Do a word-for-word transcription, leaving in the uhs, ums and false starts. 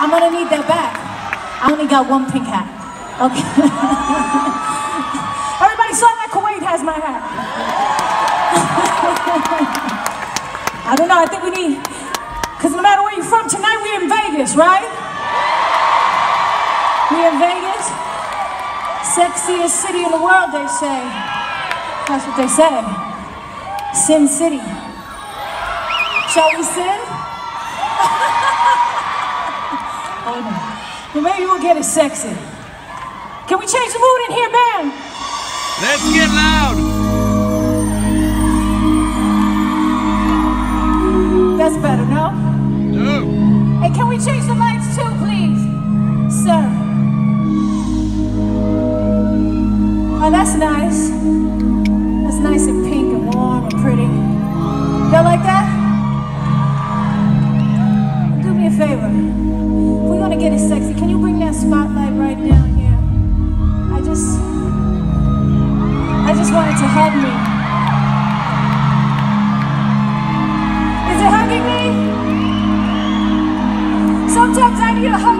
I'm gonna need that back. I only got one pink hat. Okay. Everybody saw that Kuwait has my hat. I don't know, I think we need, because no matter where you're from, tonight we're in Vegas, right? We're in Vegas. Sexiest city in the world, they say. That's what they say. Sin City. Shall we sin? Oh no. Well, maybe we'll get it sexy. Can we change the mood in here, band? Let's get loud. That's better, no? No. Hey, can we change the lights too, please? Sir. Oh, that's nice. That's nice and pink and warm and pretty. Y'all like that? Do me a favor. If we're gonna get it sexy, can you bring that spotlight right down here? I just... I just want it to hug me. Is it hugging me? Sometimes I need a hug.